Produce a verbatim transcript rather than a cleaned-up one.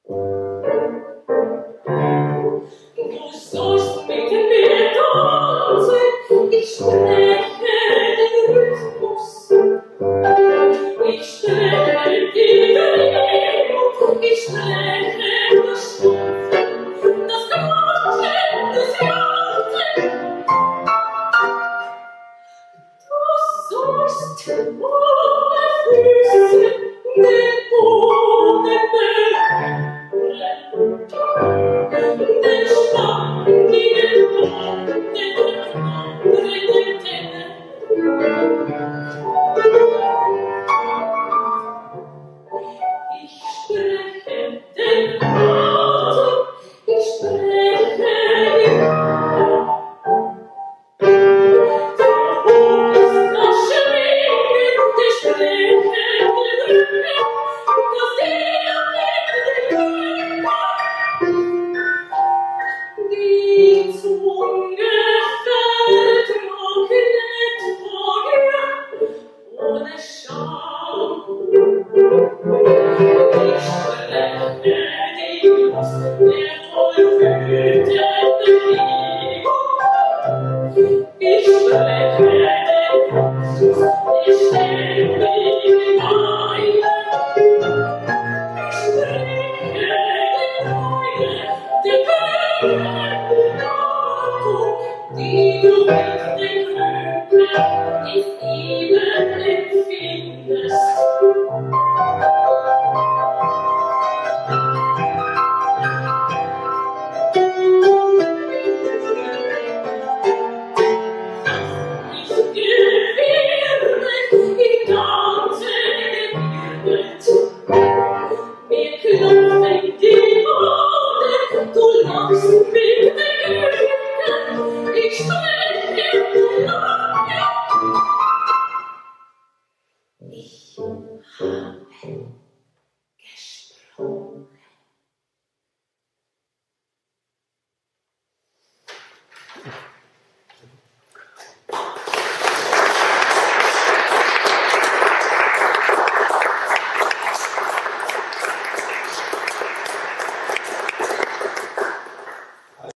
Du sollst mit mir tanzen, ich spreche den Rhythmus. Ich spreche die Bewegung, ich spreche das Stumpfen, das Garten, das Garten. Du sollst ohne Füße den Boden berühren, den Stamm, den Baum, den Knochen, den Tennen. Ich spreche den Atem, ich spreche die Luft. Da hoch ist das Schwingen, ich spreche den Rücken, das Seele den Körper. Die Zunge vertrocknet vor dir, ohne Scham. Ich spreche die Lust der